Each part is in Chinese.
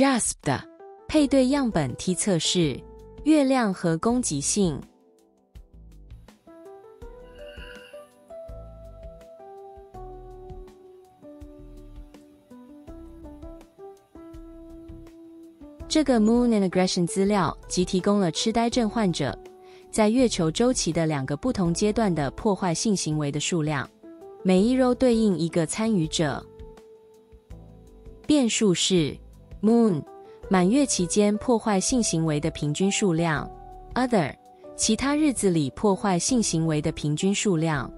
JASP 的配对样本梯测试，月亮和攻击性。这个 Moon and Aggression 资料即提供了痴呆症患者在月球周期的2个不同阶段的破坏性行为的数量，每一 row 对应一个参与者。变数是 Moon 满月期间破坏性行为的平均数量 ，Other 其他日子里破坏性行为的平均数量。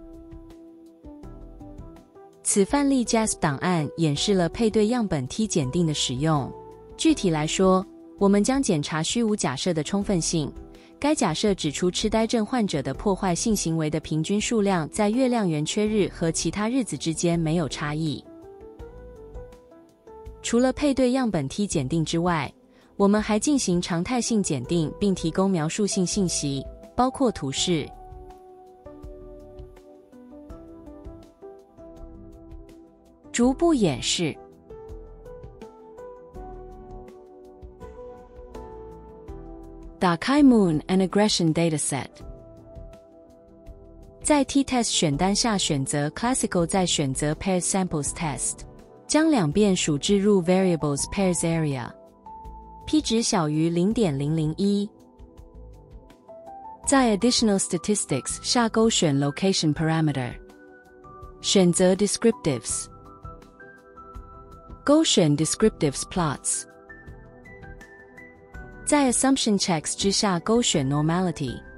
此范例 JASP 档案演示了配对样本梯检定的使用。具体来说，我们将检查虚无假设的充分性。该假设指出痴呆症患者的破坏性行为的平均数量在月亮圆缺日和其他日子之间没有差异。除了配对样本梯检定之外，我们还进行常态性检定，并提供描述性信息，包括图示。逐步演示。打开 Moon and Aggression Dataset， 在 T-Test 选单下选择 Classical， 再选择 Pairs Samples Test， 将两变数置入 Variables Pairs Area，P 值小于 0.001， 在 Additional Statistics 下勾选 Location Parameter， 选择 Descriptives， 勾选 Descriptives Plots，在 Assumption Checks 之下勾选 Normality。